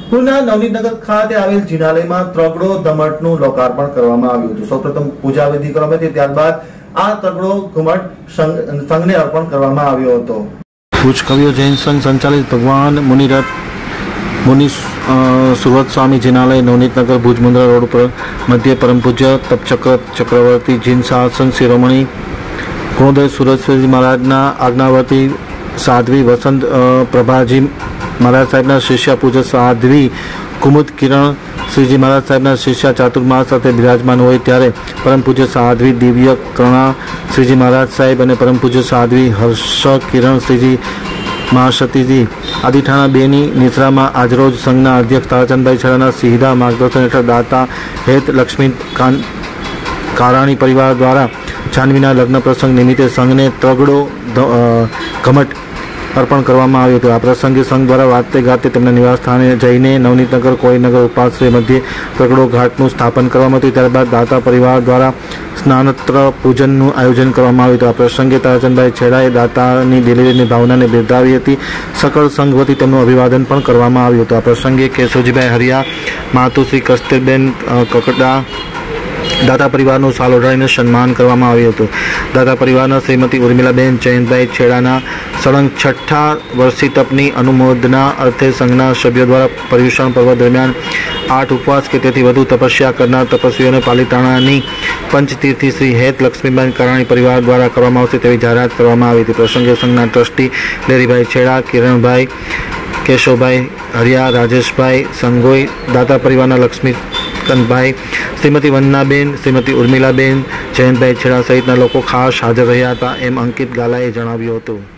પુના નવનીતનગર ખાતે આવેલ જિનાલયમાં ત્રગડો ધમટનું લોકાર્પણ કરવામાં આવ્યું હતું। સૌપ્રથમ પૂજા વિધિ કરવામાં આવી, ત્યારબાદ આ ત્રગડો ઘુમટ સંઘને અર્પણ કરવામાં આવ્યો હતો। ભુજ કવિઓ જૈન સંઘ સંચાલિત ભગવાન મુનિ સુરત સ્વામી જિનાલય નવનીતનગર ભુજ મુન્દ્રા રોડ પર મધ્ય પરમ પૂજ્ય તપચક્ર ચક્રવર્તી જીન શાસન શિરોમણી ગુણોદય સુરતજી મહારાજના આજ્ઞાવર્તી સાધ્વી વસંત પ્રભાજી મહારાજ સાહેબના શિષ્ય પૂજ્ય સાધ્વી કુમુદ કિરણ શ્રીજી મહારાજ સાહેબના શિષ્ય ચાતુર્માસ સાથે બિરાજમાન હોય ત્યારે પરમ પૂજ્ય સાધ્વી દિવ્ય કર્ણા શ્રીજી મહારાજ સાહેબ અને પરમ પૂજ્ય સાધ્વી હર્ષ કિરણ શ્રીજી મહાસતીજી આદિઠાણા બેની નિશ્રામાં આજરોજ સંઘના અધ્યક્ષ તારાચંદભાઈ છેડાના સીધા માર્ગદર્શન હેઠળ દાતા હેત લક્ષ્મી કારાણી પરિવાર દ્વારા જાનવીના લગ્ન પ્રસંગ નિમિત્તે સંઘને ત્રગડો ઘમટ અર્પણ કરવામાં આવ્યું હતું। આ પ્રસંગે સંઘ દ્વારા વાતે ગાતે તેમના નિવાસ સ્થાને જઈને નવનીતનગર કોળીનગર ઉપાશ્રય મધ્યે ત્રગડો ઘાટનું સ્થાપન કરવામાં આવ્યું। ત્યારબાદ દાતા પરિવાર દ્વારા સ્નાનત્ર પૂજનનું આયોજન કરવામાં આવ્યું હતું। આ પ્રસંગે તારાચંદભાઈ છેડાએ દાતાની દિલેરીની ભાવનાને બિરદાવી હતી। સકળ સંઘ વતી તેમનું અભિવાદન પણ કરવામાં આવ્યું હતું। આ પ્રસંગે કેશવજીભાઈ હરિયા, માતુશ્રી કસ્તુરબેન કકડા દાતા પરિવારનું શાલ ઓઢાડીને સન્માન કરવામાં આવ્યું હતું। દાતા પરિવારના શ્રીમતી ઉર્મિલાબેન જયંતભાઈ છેડાના સળંગ 6ઠ્ઠા વર્ષી તપની અનુમોદના અર્થે સંઘના સભ્યો દ્વારા પર્યુષણ પર્વ દરમિયાન 8 ઉપવાસ કે તેથી વધુ તપસ્યા કરનાર તપસ્વીઓને પાલિતાણાની પંચતીર્થી શ્રી હેત લક્ષ્મીબેન કારાણી પરિવાર દ્વારા કરવામાં આવશે તેવી જાહેરાત કરવામાં આવી હતી। પ્રસંગે સંઘના ટ્રસ્ટી લેરીભાઈ છેડા, કિરણભાઈ, કેશવભાઈ હરિયા, રાજેશભાઈ સંગોઈ, દાતા પરિવારના લક્ષ્મીકાંતભાઈ, શ્રીમતી વંદનાબેન, શ્રીમતી ઉર્મિલાબેન, જયંતભાઈ છેડા સહિતના લોકો ખાસ હાજર રહ્યા હતા એમ અંકિત ગાલાએ જણાવ્યું હતું।